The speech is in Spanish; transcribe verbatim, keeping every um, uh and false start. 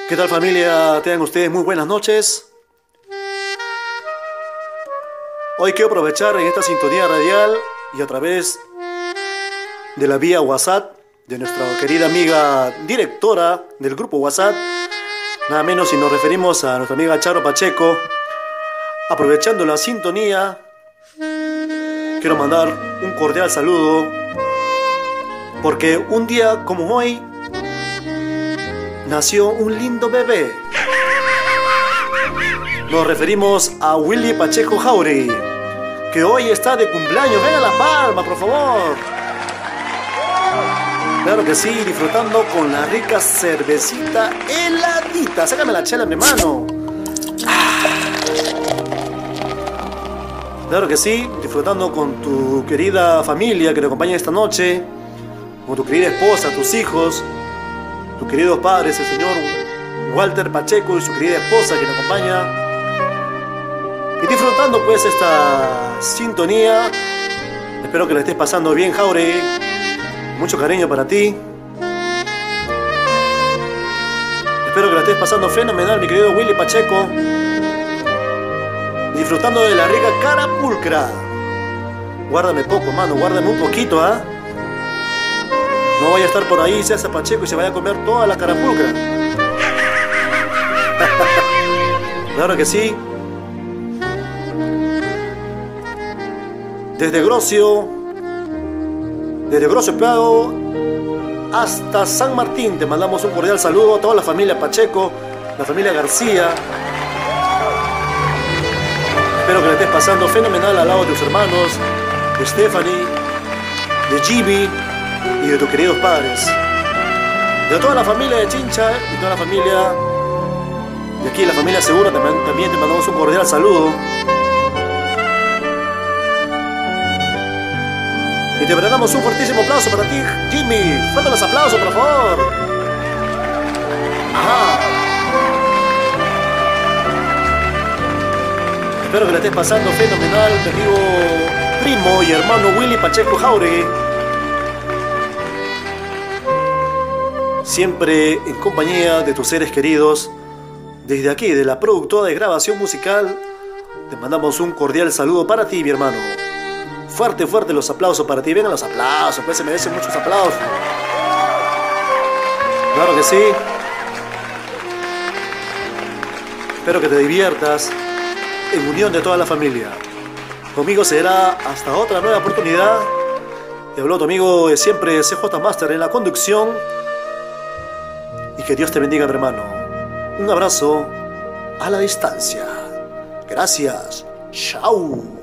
¿Qué tal, familia? Tengan ustedes muy buenas noches. Hoy quiero aprovechar en esta sintonía radial y a través de la vía WhatsApp de nuestra querida amiga directora del grupo WhatsApp, nada menos si nos referimos a nuestra amiga Charo Pacheco. Aprovechando la sintonía, quiero mandar un cordial saludo porque un día como hoy nació un lindo bebé. Nos referimos a Willy Pacheco Jauregui, que hoy está de cumpleaños. Venga la palma, por favor. Claro que sí, disfrutando con la rica cervecita heladita. Sácame la chela, mi hermano. Ah. Claro que sí, disfrutando con tu querida familia que te acompaña esta noche, con tu querida esposa, tus hijos, tus queridos padres, el señor Walter Pacheco y su querida esposa que te acompaña. Y disfrutando pues esta sintonía. Espero que la estés pasando bien, Jauregui. Mucho cariño para ti. Espero que la estés pasando fenomenal, mi querido Willy Pacheco. Disfrutando de la rica carapulcra. Guárdame poco, mano, guárdame un poquito, ¿ah? ¿eh? No vaya a estar por ahí, se hace Pacheco y se vaya a comer toda la carapulcra. Claro que sí. Desde Grocio, desde Grocio Prado hasta San Martín, te mandamos un cordial saludo a toda la familia Pacheco, la familia García. Espero que le estés pasando fenomenal al lado de tus hermanos, de Stephanie, de Jimmy y de tus queridos padres. De toda la familia de Chincha y toda la familia de aquí, la familia Segura, también, también te mandamos un cordial saludo. Y te brindamos un fuertísimo aplauso para ti, Jimmy. Fuerte los aplausos, por favor. Ajá. Espero que le estés pasando fenomenal, mi amigo, primo y hermano Willy Pacheco Jauregui. Siempre en compañía de tus seres queridos. Desde aquí, de la productora de grabación musical, te mandamos un cordial saludo para ti, mi hermano. Fuerte, fuerte los aplausos para ti. Vengan los aplausos, pues se merecen muchos aplausos. Claro que sí. Espero que te diviertas en unión de toda la familia. Conmigo será hasta otra nueva oportunidad. Te habló tu amigo de siempre, C J Master, en la conducción. Y que Dios te bendiga, mi hermano. Un abrazo a la distancia. Gracias. Chao.